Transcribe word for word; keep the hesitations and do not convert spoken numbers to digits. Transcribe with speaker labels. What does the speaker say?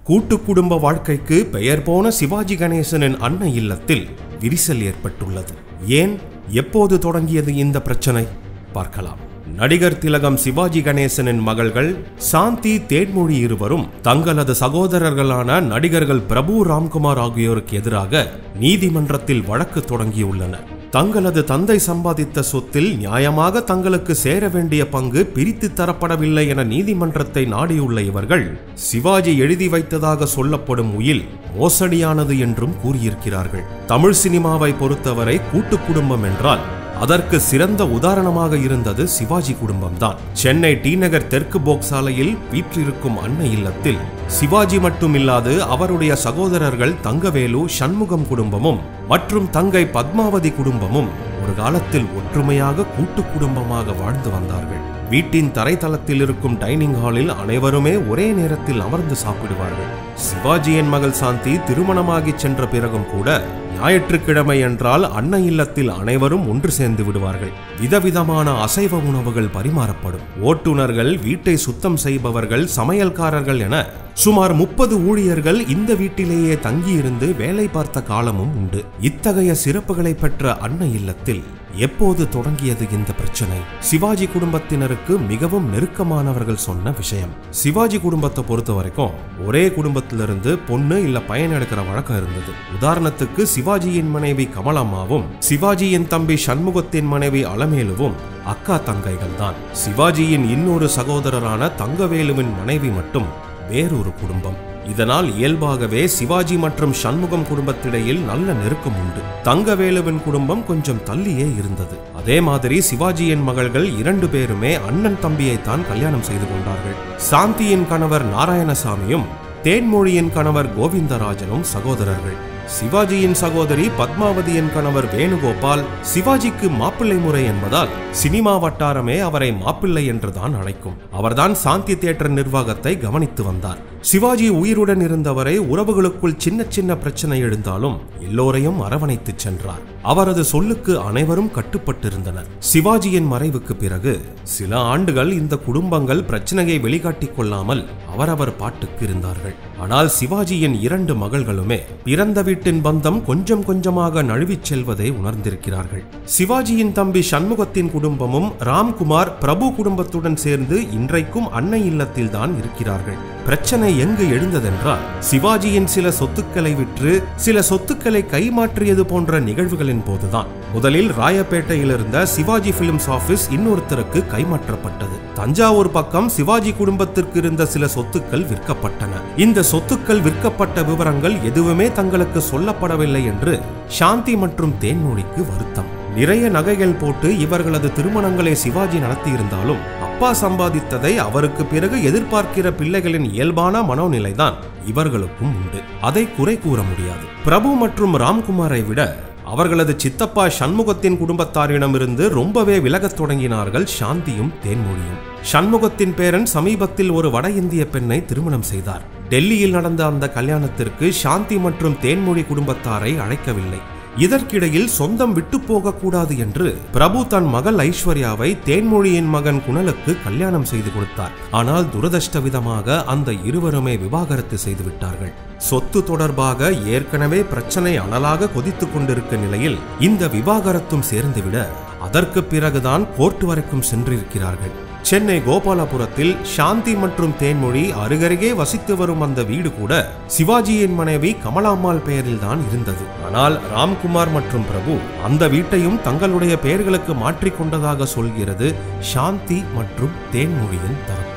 Speaker 1: கூட்டு குடும்ப வாழ்க்கைக்கு பெயர் போன சிவாஜி கணேசனின் அன்னை இல்லத்தில் விரிசல் ஏற்பட்டுள்ளது. ஏன், எப்போது தொடங்கியது இந்த பிரச்சனை? பார்க்கலாம். நடிகர் திலகம் சிவாஜி கணேசனின் மகள்கள் சாந்தி, தேன்மொழி இருவரும் தங்களது சகோதரர்களான நடிகர்கள் பிரபு, ராம்குமார் ஆகியோருக்கு எதிராக நீதிமன்றத்தில் வழக்கு தொடங்கியுள்ளனர். தங்களது தந்தை சம்பாதித்த சொத்தில் நியாயமாக தங்களுக்கு சேர வேண்டிய பங்கு பிரித்து தரப்படவில்லை என நீதிமன்றத்தை நாடியுள்ள இவர்கள் சிவாஜி எழுதி வைத்ததாக சொல்லப்படும் உயில் மோசடியானது என்றும் கூறியிருக்கிறார்கள். தமிழ் சினிமாவை பொறுத்தவரை கூட்டு குடும்பம் என்றால் அதற்கு சிறந்த உதாரணமாக இருந்தது சிவாஜி குடும்பம்தான். சென்னை டி நகர் தெற்கு போக் சாலையில் வீற்றிருக்கும் அன்னை இல்லத்தில் சிவாஜி மட்டுமில்லாது அவருடைய சகோதரர்கள் தங்கவேலு, சண்முகம் குடும்பமும் மற்றும் தங்கை பத்மாவதி குடும்பமும் ஒரு காலத்தில் ஒற்றுமையாக கூட்டு குடும்பமாக வாழ்ந்து வந்தார்கள். வீட்டின் தரைத்தளத்தில் இருக்கும் டைனிங் ஹாலில் அனைவருமே ஒரே நேரத்தில் அமர்ந்து சாப்பிடுவார்கள். சிவாஜியின் மகள் சாந்தி திருமணமாகி சென்ற பிறகும் கூட ஞாயிற்றுக்கிழமை என்றால் அன்னை இல்லத்தில் அனைவரும் ஒன்று சேர்ந்து விடுவார்கள். விதவிதமான அசைவ உணவுகள் பரிமாறப்படும். ஓட்டுநர்கள், வீட்டை சுத்தம் செய்பவர்கள், சமையல்காரர்கள் என சுமார் முப்பது ஊழியர்கள் இந்த வீட்டிலேயே தங்கியிருந்து வேலை பார்த்த காலமும் உண்டு. இத்தகைய சிறப்புகளை பெற்ற அன்னை இல்லத்தில் எப்போது தொடங்கியது இந்த பிரச்சனை? சிவாஜி குடும்பத்தினருக்கு மிகவும் நெருக்கமானவர்கள் சொன்ன விஷயம். சிவாஜி குடும்பத்தை பொறுத்த வரைக்கும் ஒரே குடும்பத்திலிருந்து பொண்ணு இல்ல பையன் எடுக்கிற வழக்கம் இருந்தது. உதாரணத்துக்கு சிவாஜியின் மனைவி கமலம்மாவும் சிவாஜியின் தம்பி சண்முகத்தின் மனைவி அலமேலுவும் அக்கா தங்கைகள் தான். சிவாஜியின் இன்னொரு சகோதரரான தங்கவேலுவின் மனைவி மட்டும் வேறொரு குடும்பம். இதனால் இயல்பாகவே சிவாஜி மற்றும் சண்முகம் குடும்பத்திடையில் நல்ல நெருக்கம் உண்டு. தங்கவேலுவின் குடும்பம் கொஞ்சம் தள்ளியே இருந்தது. அதே மாதிரி சிவாஜியின் மகள்கள் இரண்டு பேருமே அண்ணன் தம்பியைத்தான் கல்யாணம் செய்து கொண்டார்கள். சாந்தியின் கணவர் நாராயணசாமியும் தேன்மொழியின் கணவர் கோவிந்தராஜனும் சகோதரர்கள். சிவாஜியின் சகோதரி பத்மாவதியின் கணவர் வேணுகோபால் சிவாஜிக்கு மாப்பிள்ளை முறை என்பதால் சினிமா வட்டாரமே அவரை மாப்பிள்ளை என்றுதான் அழைக்கும். அவர்தான் சாந்தி தியேட்டர் நிர்வாகத்தை கவனித்து வந்தார். சிவாஜி உயிருடன் இருந்தவரை உறவுகளுக்குள் சின்ன சின்ன பிரச்சனை எழுந்தாலும் எல்லோரையும் அரவணைத்து சென்றார். அவரது சொல்லுக்கு அனைவரும் கட்டுப்பட்டிருந்தனர். சிவாஜியின் மறைவுக்கு பிறகு சில ஆண்டுகள் இந்த குடும்பங்கள் பிரச்சனையை வெளிக்காட்டிக் கொள்ளாமல் அவரவர் பாட்டுக்கு இருந்தார்கள். ஆனால் சிவாஜியின் இரண்டு மகள்களுமே பிறந்த வீட்டின் பந்தம் கொஞ்சம் கொஞ்சமாக நழுவிச் செல்வதை உணர்ந்திருக்கிறார்கள். சிவாஜியின் தம்பி சண்முகத்தின் குடும்பமும் ராம்குமார், பிரபு குடும்பத்துடன் சேர்ந்து இன்றைக்கும் அன்னை இல்லத்தில் தான் இருக்கிறார்கள். பிரச்சனை எங்கு எழுந்ததென்றால் சிவாஜியின் சில சொத்துக்களை விற்று சில சொத்துக்களை கைமாற்றியது போன்ற நிகழ்வுகளின் போதுதான். முதலில் ராயப்பேட்டையில் இருந்த சிவாஜி பிலிம்ஸ் ஆபீஸ் இன்னொருத்தருக்கு கைமாற்றப்பட்டது. தஞ்சாவூர் பக்கம் சிவாஜி குடும்பத்திற்கு இருந்த சில சொத்துக்கள் விற்கப்பட்டன. இந்த சொத்துக்கள் விற்கப்பட்ட விவரங்கள் எதுவுமே தங்களுக்கு சொல்லப்படவில்லை என்று சாந்தி மற்றும் தேன்மொழிக்கு வருத்தம். நிறைய நகைகள் போட்டு இவர்களது திருமணங்களை சிவாஜி நடத்தியிருந்தாலும் அப்பா சம்பாதித்ததை அவருக்கு பிறகு எதிர்பார்க்கிற பிள்ளைகளின் இயல்பான மனோநிலைதான் இவர்களுக்கும் உண்டு. அதை குறை கூற முடியாது. பிரபு மற்றும் ராம்குமாரை விட அவர்களது சித்தப்பா சண்முகத்தின் குடும்பத்தாரிடமிருந்து ரொம்பவே விலகத் தொடங்கினார்கள் சாந்தியும் தேன்மொழியும். சண்முகத்தின் பேரன் சமீபத்தில் ஒரு வட இந்திய பெண்ணை திருமணம் செய்தார். டெல்லியில் நடந்த அந்த கல்யாணத்திற்கு சாந்தி மற்றும் தேன்மொழி குடும்பத்தாரை அழைக்கவில்லை. இதற்கிடையில் சொந்தம் விட்டு போக கூடாது என்று பிரபு தன் மகள் ஐஸ்வர்யாவை தேன்மொழியின் மகன் குணலுக்கு கல்யாணம் செய்து கொடுத்தார். ஆனால் துரதிர்ஷ்டவிதமாக அந்த இருவருமே விவாகரத்து செய்து விட்டார்கள். சொத்து தொடர்பாக ஏற்கனவே பிரச்சனை அனலாக கொதித்துக் கொண்டிருக்க நிலையில் இந்த விவாகரத்தும் சேர்ந்துவிட அதற்கு பிறகுதான் கோர்ட் வரைக்கும் சென்றிருக்கிறார்கள். சென்னை கோபாலபுரத்தில் சாந்தி மற்றும் தேன்மொழி அருகருகே வசித்து வரும் அந்த வீடு கூட சிவாஜியின் மனைவி கமலாம்மாள் பெயரில் தான் இருந்தது. ஆனால் ராம்குமார் மற்றும் பிரபு அந்த வீட்டையும் தங்களுடைய பெயர்களுக்கு மாற்றிக்கொண்டதாக சொல்கிறது சாந்தி மற்றும் தேன்மொழியின் தரப்பு.